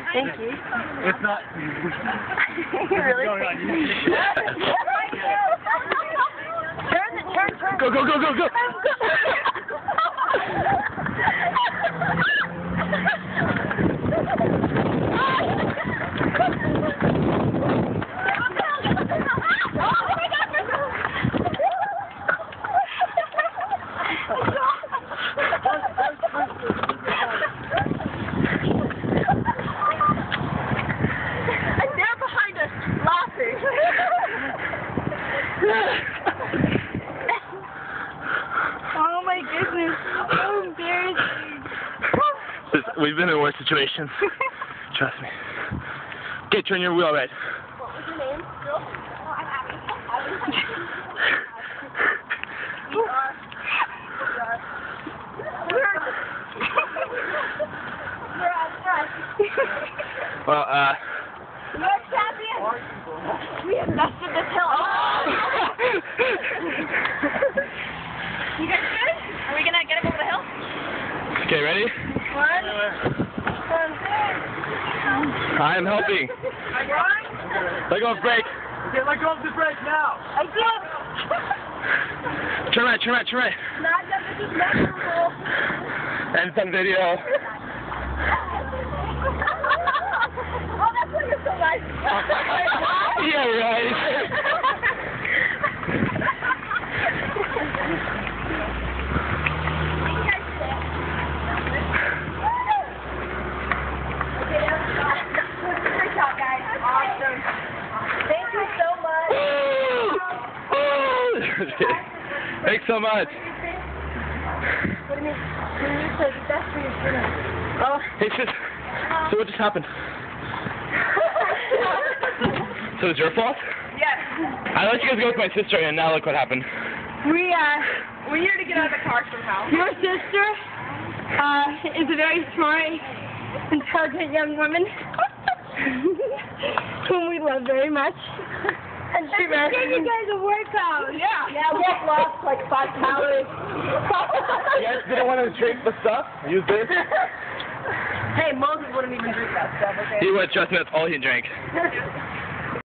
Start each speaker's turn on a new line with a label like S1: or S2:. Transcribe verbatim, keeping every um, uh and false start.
S1: Thank you.
S2: It's not.
S1: Really?
S2: Going on
S1: Turn it, turn, turn.
S2: Go, go, go, go, go.
S1: Oh my goodness, so embarrassing.
S2: We've been in worse situations. Trust me. Okay, turn your wheel right.
S1: What was your name? Oh, I'm Abby. Abby. We are. We are. We're on front.
S2: Well, uh...
S1: You're champion. We invested this hill. You guys good? Are we gonna get him over the hill?
S2: Okay, ready?
S1: One. One.
S2: I am helping.
S1: I'm going.
S2: Let go of brake.
S3: Okay, let go of the brake now.
S1: I did.
S2: Turn right, turn right, turn right.
S1: Nadia, this is memorable.
S2: And some video.
S1: Oh, that's why you're so nice.
S2: Yeah, right. Thanks so much.
S1: What do you mean? That's for your dinner.
S2: Oh, it's just. So what just happened? So it's your fault?
S1: Yes.
S2: I let you guys go with my sister, and now look what happened.
S1: We uh, we're here to get out of the car somehow. Your sister uh is a very smart, intelligent young woman whom we love very much. And she gave you guys a workout. Yeah. Yeah, we have lost like five calories.
S2: You guys didn't want to drink the stuff? Use this?
S1: Hey, Moses wouldn't even drink that stuff, okay?
S2: He would, trust me, that's all he drank.